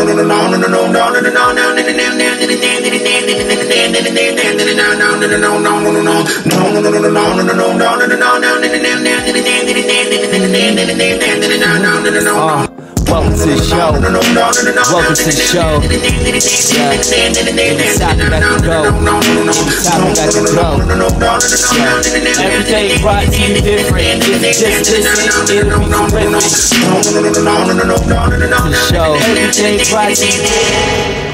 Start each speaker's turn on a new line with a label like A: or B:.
A: Welcome to the show. Welcome to the show. Yeah. It's time to let it go. It's time to let it go. Yeah. Every day brought to you different. If you just listen, it'll be terrific. The show. Every day brought to you.